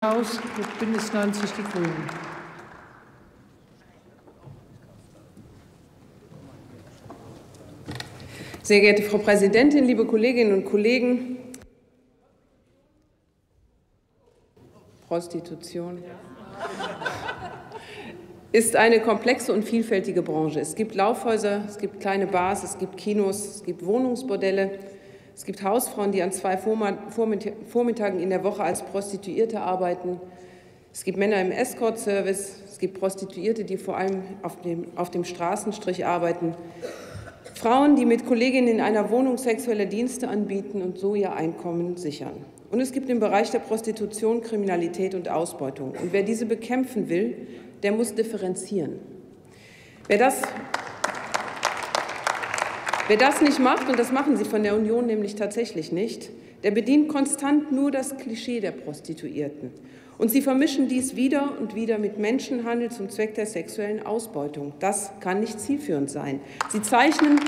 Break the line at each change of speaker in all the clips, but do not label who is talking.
Haus mit Bündnis 90 Die Grünen.
Sehr geehrte Frau Präsidentin, liebe Kolleginnen und Kollegen! Prostitution ist eine komplexe und vielfältige Branche. Es gibt Laufhäuser, es gibt kleine Bars, es gibt Kinos, es gibt Wohnungsbordelle, es gibt Hausfrauen, die an 2 Vormittagen in der Woche als Prostituierte arbeiten. Es gibt Männer im Escort-Service, es gibt Prostituierte, die vor allem auf dem Straßenstrich arbeiten. Frauen, die mit Kolleginnen in einer Wohnung sexuelle Dienste anbieten und so ihr Einkommen sichern. Und es gibt im Bereich der Prostitution Kriminalität und Ausbeutung. Und wer diese bekämpfen will, der muss differenzieren. Wer das nicht macht, und das machen Sie von der Union nämlich tatsächlich nicht, der bedient konstant nur das Klischee der Prostituierten. Und Sie vermischen dies wieder und wieder mit Menschenhandel zum Zweck der sexuellen Ausbeutung. Das kann nicht zielführend sein. Sie zeichnen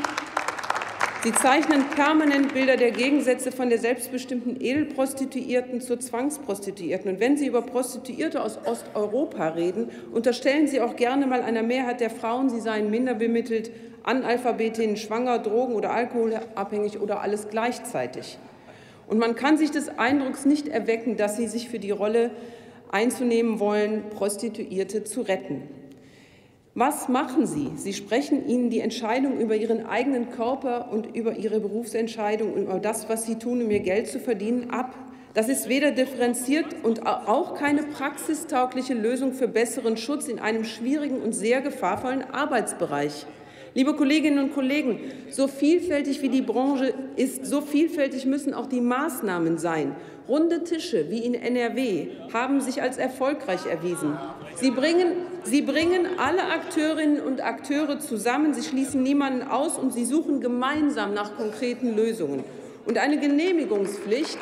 permanent Bilder der Gegensätze von der selbstbestimmten Edelprostituierten zur Zwangsprostituierten. Und wenn Sie über Prostituierte aus Osteuropa reden, unterstellen Sie auch gerne mal einer Mehrheit der Frauen, sie seien minder bemittelt, Analphabetinnen, schwanger, drogen- oder alkoholabhängig oder alles gleichzeitig. Und man kann sich des Eindrucks nicht erwecken, dass Sie sich für die Rolle einzunehmen wollen, Prostituierte zu retten. Was machen Sie? Sie sprechen ihnen die Entscheidung über ihren eigenen Körper und über ihre Berufsentscheidung und über das, was sie tun, um ihr Geld zu verdienen, ab. Das ist weder differenziert und auch keine praxistaugliche Lösung für besseren Schutz in einem schwierigen und sehr gefahrvollen Arbeitsbereich. Liebe Kolleginnen und Kollegen, so vielfältig wie die Branche ist, so vielfältig müssen auch die Maßnahmen sein. Runde Tische wie in NRW haben sich als erfolgreich erwiesen. Sie bringen alle Akteurinnen und Akteure zusammen, sie schließen niemanden aus und sie suchen gemeinsam nach konkreten Lösungen. Und eine Genehmigungspflicht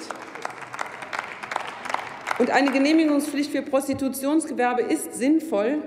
für Prostitutionsgewerbe ist sinnvoll,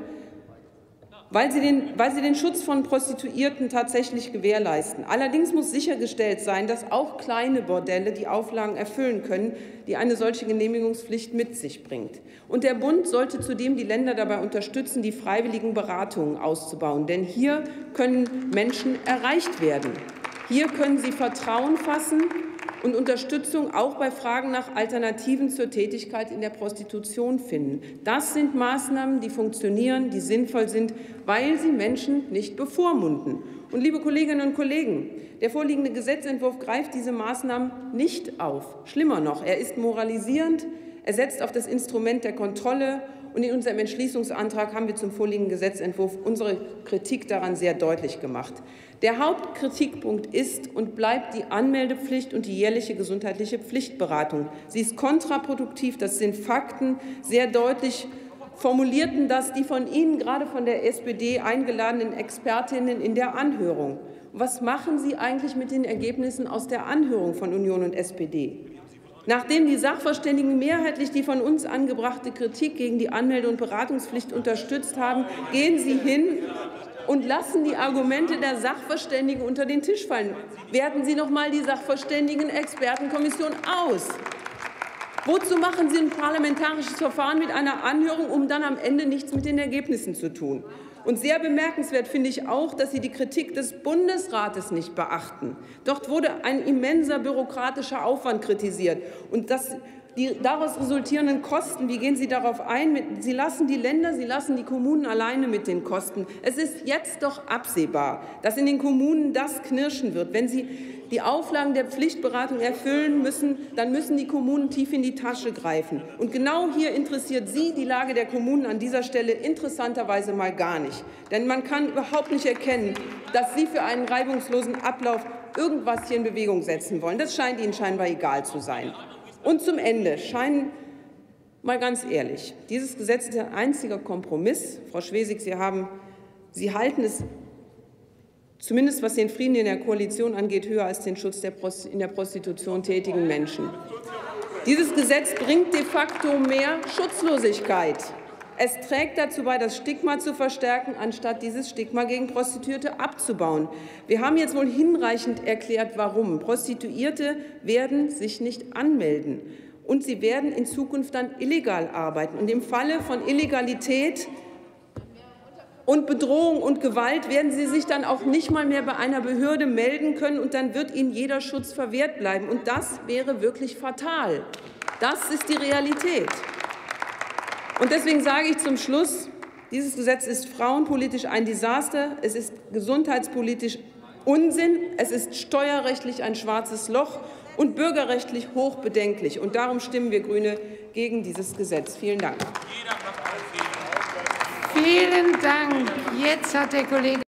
weil sie den Schutz von Prostituierten tatsächlich gewährleisten. Allerdings muss sichergestellt sein, dass auch kleine Bordelle die Auflagen erfüllen können, die eine solche Genehmigungspflicht mit sich bringt. Und der Bund sollte zudem die Länder dabei unterstützen, die freiwilligen Beratungen auszubauen. Denn hier können Menschen erreicht werden. Hier können sie Vertrauen fassen und Unterstützung auch bei Fragen nach Alternativen zur Tätigkeit in der Prostitution finden. Das sind Maßnahmen, die funktionieren, die sinnvoll sind, weil sie Menschen nicht bevormunden. Und liebe Kolleginnen und Kollegen, der vorliegende Gesetzentwurf greift diese Maßnahmen nicht auf. Schlimmer noch, er ist moralisierend, er setzt auf das Instrument der Kontrolle. Und in unserem Entschließungsantrag haben wir zum vorliegenden Gesetzentwurf unsere Kritik daran sehr deutlich gemacht. Der Hauptkritikpunkt ist und bleibt die Anmeldepflicht und die jährliche gesundheitliche Pflichtberatung. Sie ist kontraproduktiv, das sind Fakten, sehr deutlich formulierten das die von Ihnen, gerade von der SPD, eingeladenen Expertinnen in der Anhörung. Was machen Sie eigentlich mit den Ergebnissen aus der Anhörung von Union und SPD? Nachdem die Sachverständigen mehrheitlich die von uns angebrachte Kritik gegen die Anmelde- und Beratungspflicht unterstützt haben, gehen Sie hin und lassen die Argumente der Sachverständigen unter den Tisch fallen. Werten Sie noch mal die Sachverständigen-Expertenkommission aus. Wozu machen Sie ein parlamentarisches Verfahren mit einer Anhörung, um dann am Ende nichts mit den Ergebnissen zu tun? Und sehr bemerkenswert finde ich auch, dass Sie die Kritik des Bundesrates nicht beachten. Dort wurde ein immenser bürokratischer Aufwand kritisiert. Und die daraus resultierenden Kosten, wie gehen Sie darauf ein? Sie lassen die Länder, Sie lassen die Kommunen alleine mit den Kosten. Es ist jetzt doch absehbar, dass in den Kommunen das knirschen wird. Wenn Sie die Auflagen der Pflichtberatung erfüllen müssen, dann müssen die Kommunen tief in die Tasche greifen. Und genau hier interessiert Sie die Lage der Kommunen an dieser Stelle interessanterweise mal gar nicht. Denn man kann überhaupt nicht erkennen, dass Sie für einen reibungslosen Ablauf irgendwas hier in Bewegung setzen wollen. Das scheint Ihnen scheinbar egal zu sein. Und zum Ende mal ganz ehrlich, dieses Gesetz ist ein einziger Kompromiss. Frau Schwesig, Sie halten es, zumindest was den Frieden in der Koalition angeht, höher als den Schutz der in der Prostitution tätigen Menschen. Dieses Gesetz bringt de facto mehr Schutzlosigkeit. Es trägt dazu bei, das Stigma zu verstärken, anstatt dieses Stigma gegen Prostituierte abzubauen. Wir haben jetzt wohl hinreichend erklärt, warum. Prostituierte werden sich nicht anmelden. und sie werden in Zukunft dann illegal arbeiten. Und im Falle von Illegalität und Bedrohung und Gewalt werden sie sich dann auch nicht mal mehr bei einer Behörde melden können, und dann wird ihnen jeder Schutz verwehrt bleiben. Und das wäre wirklich fatal. Das ist die Realität. Und deswegen sage ich zum Schluss, dieses Gesetz ist frauenpolitisch ein Desaster, es ist gesundheitspolitisch Unsinn, es ist steuerrechtlich ein schwarzes Loch und bürgerrechtlich hochbedenklich. Und darum stimmen wir Grüne gegen dieses Gesetz. Vielen Dank.
Vielen Dank. Jetzt hat der Kollege